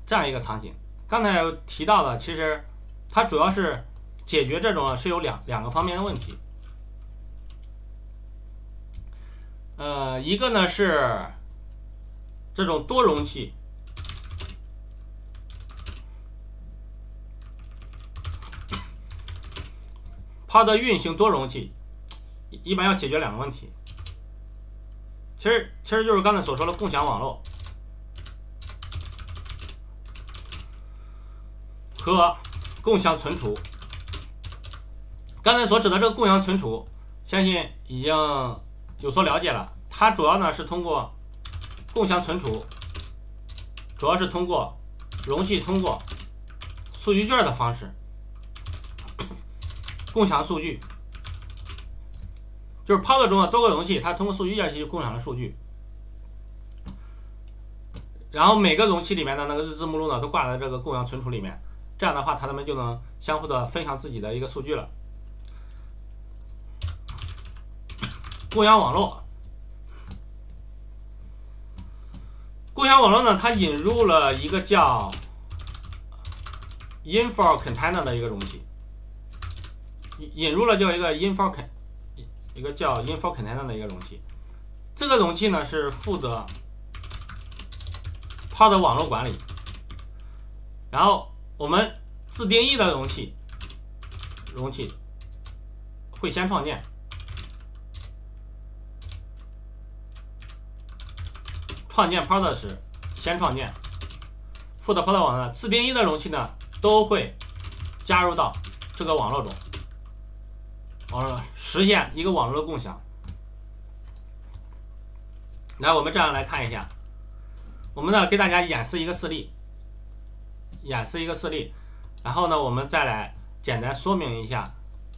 这样一个场景。刚才有提到的，其实它主要是解决这种是有两个方面的问题。一个呢是这种多容器，POD 运行多容器，一般要解决两个问题。其实就是刚才所说的共享网络和共享存储。刚才所指的这个共享存储，相信已经有所了解了。它主要呢是通过共享存储，主要是通过容器通过数据卷的方式共享数据。就是 POD 中的多个容器，它通过数据卷去共享了数据，然后每个容器里面的那个日志目录呢都挂在这个共享存储里面，这样的话，它们就能相互的分享自己的一个数据了。共享网络，共享网络呢，它引入了一个叫 info container 的一个容器，引入了叫一个 info container 的一个容器。这个容器呢是负责 POD 网络管理，然后我们自定义的容器会先创建，POD 时先创建，负责 POD 网络的自定义的容器呢都会加入到这个网络中，实现一个网络的共享。来，我们这样来看一下，我们呢给大家演示一个事例，然后呢我们再来简单说明一下，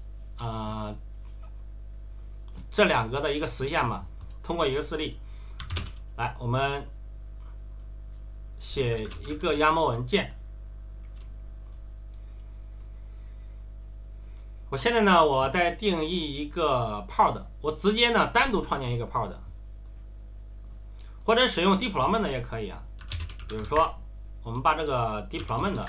这两个的一个实现吧。通过一个事例，来，我们写一个 YAML 文件。我现在呢，我再定义一个 POD， 我直接呢单独创建一个 POD， 或者使用 deployment 也可以啊。比如说，我们把这个 deployment，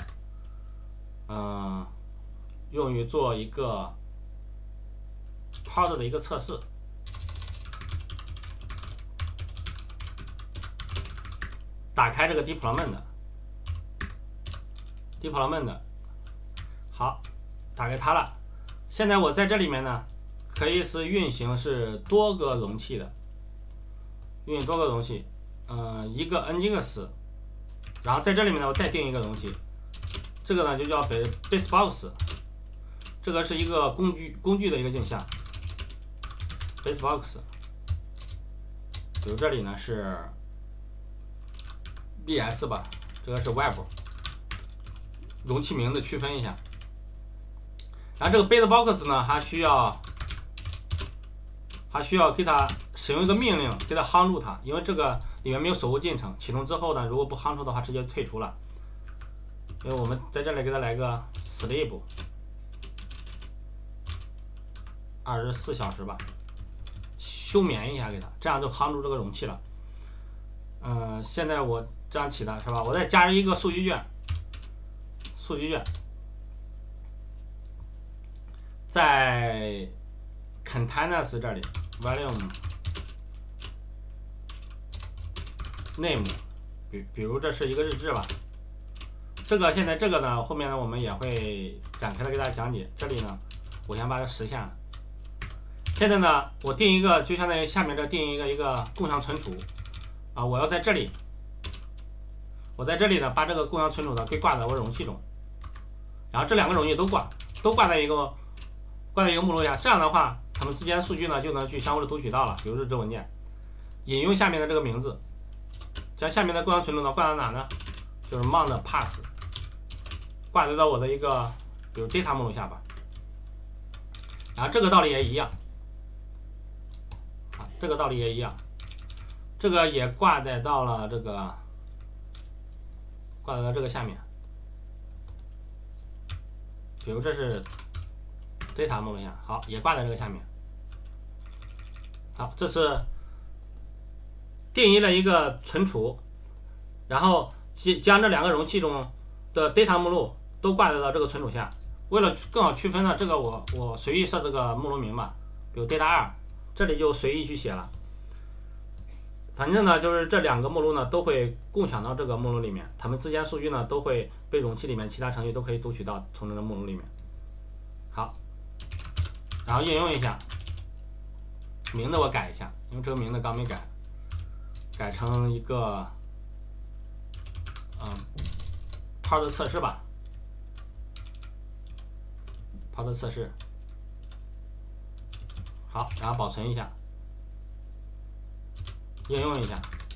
用于做一个 POD 的一个测试。打开这个 deployment， 好，打开它了。现在我在这里面呢，可以是运行是多个容器的，一个 nginx， 然后在这里面呢，我再定一个容器，这个呢就叫 basebox， 这个是一个工具的一个镜像 basebox， 比如这里呢是 BS 吧，这个是 web， 容器名字区分一下。然后这个 basebox 呢，还需要给它使用一个命令，给它夯住它，因为这个里面没有守护进程，启动之后呢，如果不夯住的话，直接退出了。因为我们在这里给它来个 sleep 24小时吧，休眠一下给它，这样就夯住这个容器了。现在我这样起的是吧？我再加入一个数据卷，在 containers 这里 volume name， 比如这是一个日志吧。现在这个呢，后面呢我们也会展开的给大家讲解。这里呢，我先把它实现了。现在呢，我定一个，就相当于下面这定一个共享存储啊，我要在这里。我在这里呢，把这个共享存储呢给挂在我容器中，然后这两个容器都挂在一个目录下，这样的话，它们之间的数据呢就能去相互的读取到了。比如日志文件，引用下面的这个名字，将下面的共享存储呢挂到哪呢？就是 mount pass， 挂载到我的一个比如 data 目录下吧。然后这个道理也一样，这个也挂载到了这个。挂载到这个下面，比如这是 data 目录下，好，也挂在这个下面。好，这是定义了一个存储，然后将这2个容器中的 data 目录都挂在了这个存储下。为了更好区分呢，这个我随意设置个目录名吧，比如 data 2，这里就随意去写了。反正呢，就是这2个目录呢都会共享到这个目录里面，它们之间数据呢都会被容器里面其他程序都可以读取到从这个目录里面。好，然后应用一下，名字我改一下，因为这个名字刚没改，改成一个pod 测试吧，pod 测试。好，然后保存一下，应用一下。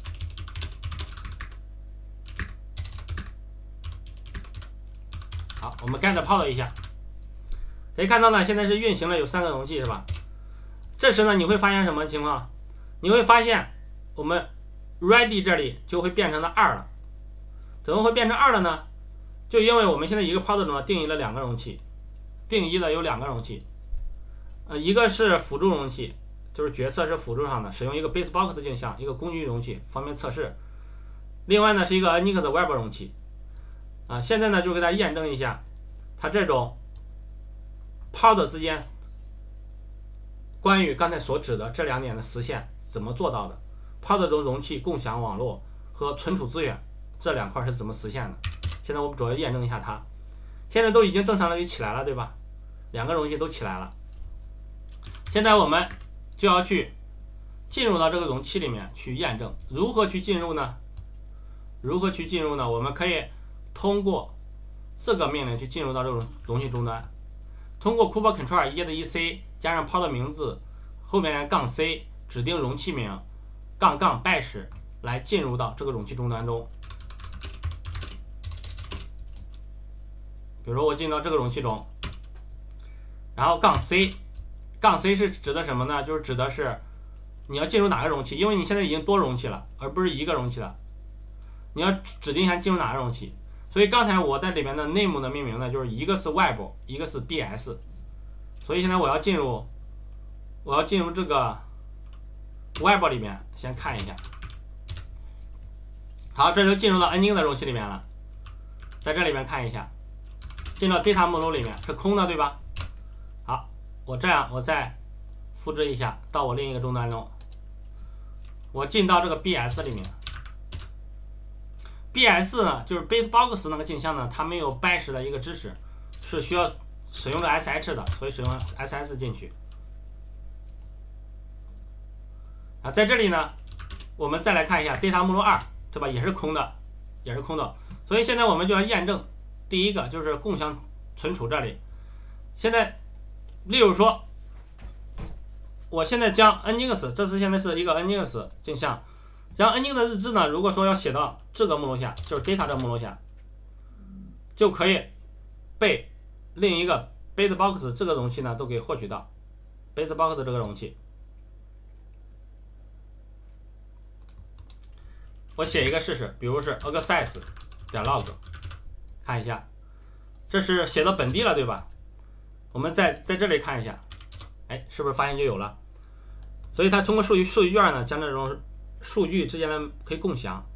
好，我们 get pod 一下，可以看到呢，现在是运行了有3个容器，是吧？这时呢，你会发现什么情况？你会发现我们 ready 这里就会变成了2了。怎么会变成2了呢？就因为我们现在一个 pod 中定义了2个容器，定义了有2个容器，一个是辅助容器，就是角色是辅助上的，使用一个 basebox 镜像，一个工具容器，方便测试。另外呢是一个 Nginx 的 web 容器。现在呢就给大家验证一下，它这种 pod 之间关于刚才所指的这2点的实现怎么做到的 ？pod 中容器共享网络和存储资源这2块是怎么实现的？现在我们主要验证一下它。现在都已经正常的给起来了，对吧？2个容器都起来了。现在我们就要去进入到这个容器里面去验证。如何去进入呢？我们可以通过这个命令去进入到这种容器终端。通过 Kubernetes Control 1.1c 加上 pod 名字后面-c 指定容器名-bash 来进入到这个容器终端中。比如我进到这个容器中，然后-c 是指的什么呢？就是指的是你要进入哪个容器，因为你现在已经多容器了，而不是一个容器了。你要指定一下进入哪个容器。所以刚才我在里面的 name 的命名呢，就是一个是 web， 一个是 bs。所以现在我要进入这个 web 里面，先看一下。好，这就进入到 Nginx 的容器里面了。在这里面看一下，进到 data 目录里面是空的，对吧？好，我再复制一下到我另一个终端中，我进到这个 bs 里面。bs 呢，就是 basebox 那个镜像呢，它没有 bash 的一个支持，是需要使用着 sh 的，所以使用 ss 进去。在这里呢，我们再来看一下 data 目录2，对吧？也是空的。所以现在我们就要验证第一个，就是共享存储这里。现在，例如说，我现在将 Nginx， 这是现在是一个 Nginx 镜像，将 Nginx 的日志呢，如果说要写到这个目录下，就是 data 这目录下，就可以被另一个 basebox 这个容器呢都给获取到 basebox 这个容器。我写一个试试，比如是 access.log， 看一下，这是写到本地了，对吧？我们在这里看一下，是不是发现就有了？所以它通过数据卷呢，将这种数据之间的可以共享，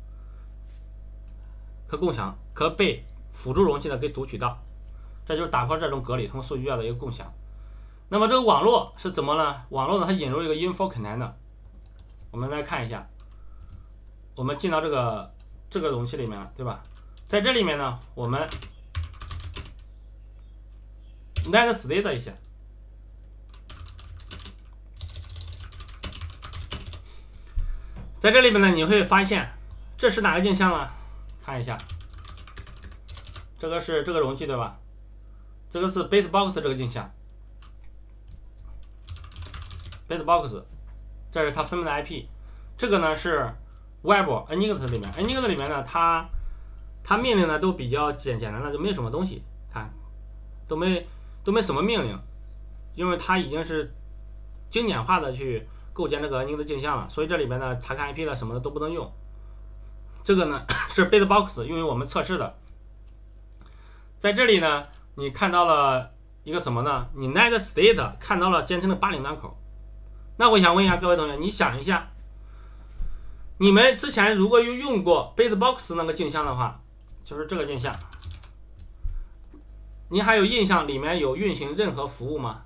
可被辅助容器的给读取到，这就是打破这种隔离，通过数据卷的一个共享。那么这个网络是怎么呢？网络呢，它引入一个 info container， 我们来看一下。我们进到这个容器里面了，对吧？在这里面呢，我们 net state 一下，在这里面呢，你会发现这是哪个镜像呢？看一下，这个是这个容器，对吧？这个是 basebox 这个镜像 ，basebox， 这是它分布的 IP， 这个呢是 web Nginx 里面 ，Nginx 里面呢，它命令呢都比较简单的，就没有什么东西，看都没什么命令，因为它已经是经典化的去构建这个 Nginx 镜像了，所以这里面呢查看 IP 了什么的都不能用。这个呢是 basebox 用于我们测试的。在这里呢，你看到了一个什么呢？你 net state 看到了监听的80端口。那我想问一下各位同学，你想一下， 你们之前如果有用过 BaseBox 那个镜像的话，就是这个镜像，你还有印象里面有运行任何服务吗？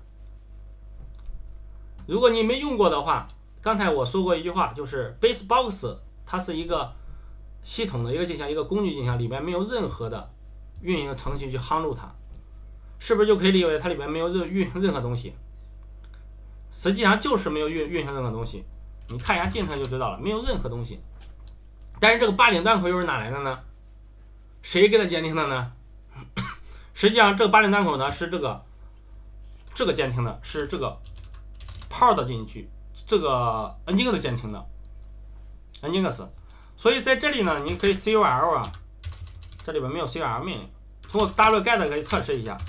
如果你没用过的话，刚才我说过一句话，就是 BaseBox 它是一个系统的一个镜像，一个工具镜像，里面没有任何的运行程序去夯住它，是不是就可以理解为它里面没有运行任何东西？实际上就是没有运行任何东西，你看一下进程就知道了，没有任何东西。但是这个80端口又是哪来的呢？谁给它监听的呢？实际上这个80端口呢是这个监听的，是这个 POD 进去，这个 Nginx 监听的 Nginx。所以在这里呢，你可以 CUL 啊，这里边没有 CUL 命令，通过 wget 可以测试一下，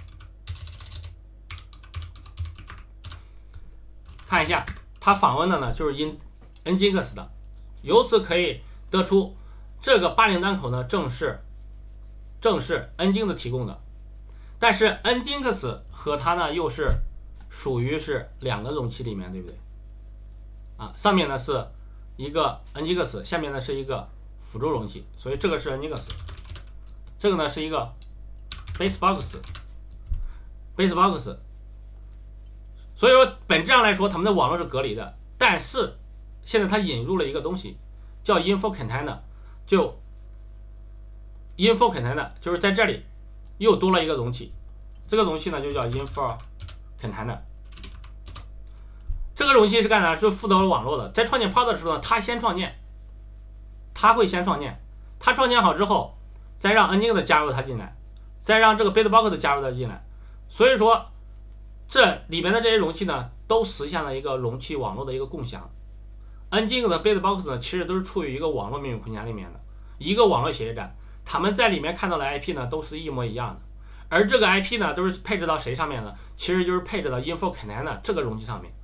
看一下它访问的呢就是 Nginx 的，由此可以得出这个80端口呢正是 Nginx 提供的，但是 Nginx 和它呢又是属于是两个容器里面，对不对？啊，上面呢是一个 Nginx， 下面呢是一个辅助容器，所以这个是 Nginx， 这个呢是一个 BaseBox， 所以说本质上来说，它们的网络是隔离的，但是现在它引入了一个东西叫 Info Container， Info Container 就是在这里又多了一个容器，这个容器呢就叫 Info Container。这个容器是干啥？是负责网络的。在创建 POD 的时候呢，它会先创建，它创建好之后，再让 Nginx 加入它进来，再让这个 BaseBox 加入它进来。所以说，这里面的这些容器呢，都实现了一个容器网络的一个共享。Nginx 的 BaseBox 呢，其实都是处于一个网络命运空间里面的一个网络协议站，他们在里面看到的 IP 呢，都是一模一样的。而这个 IP 呢，都是配置到谁上面呢？其实就是配置到 Info Container 这个容器上面。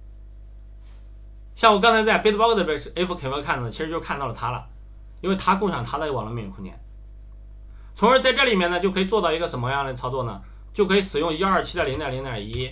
像我刚才在 BaseBox 这边是 Info Container 看到的，其实就看到了它了，因为它共享它的网络命运空间。从而在这里面呢，就可以做到一个什么样的操作呢？就可以使用 127.0.0.1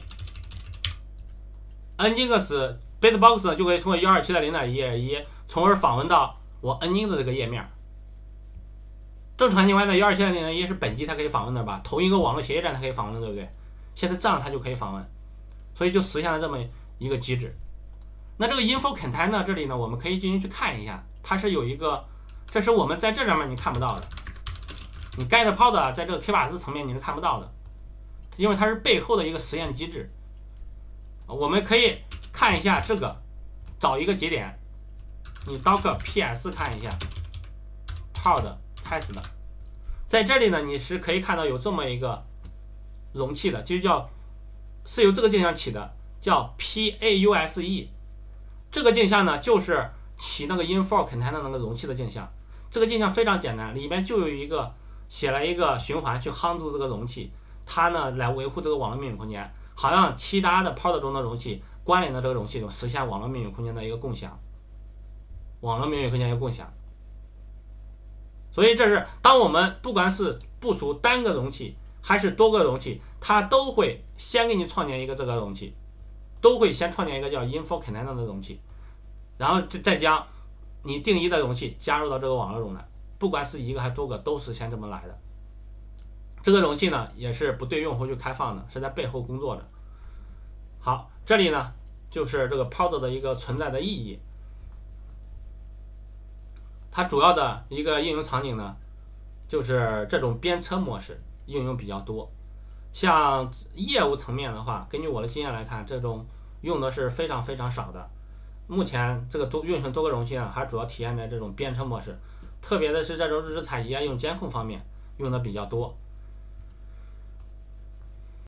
Nginx BaseBox 呢，就可以通过 127.0.1 从而访问到我 Nginx 的这个页面。正常情况下 127.0.1 是本机它可以访问的吧，同一个网络协议站它可以访问的，对不对？现在这样它就可以访问，所以就实现了这么一个机制。那这个 Info Container 这里呢，我们可以进行去看一下，它是有一个，这是我们在这上面你看不到的，你 GetPod 在这个 K8s 层面你是看不到的，因为它是背后的一个实验机制。我们可以看一下这个，找一个节点，你 docker ps 看一下 pod test， 在这里呢你是可以看到有这么一个容器的，是由这个镜像起的，叫 PAUSE。这个镜像呢就是起那个 Info Container 那个容器的镜像。这个镜像非常简单，里面就有一个写了一个循环去夯住这个容器，它呢来维护这个网络命运空间，好像其他的 POD 中的容器关联的这个容器中实现网络命运空间的一个共享，所以这是当我们不管是部署单个容器还是多个容器，它都会先给你创建一个这个容器，都会先创建一个叫 Info Container 的容器，然后再将你定义的容器加入到这个网络中来，不管是一个还是多个，都是先这么来的。这个容器呢也是不对用户去开放的，是在背后工作的。好，这里呢就是这个 POD 的一个存在的意义。它主要的一个应用场景呢，就是这种编车模式应用比较多。像业务层面的话，根据我的经验来看，这种用的是非常非常少的。目前这个运行多个容器呢，还主要体现在这种编车模式，特别的是这种日志采集啊、用监控方面用的比较多。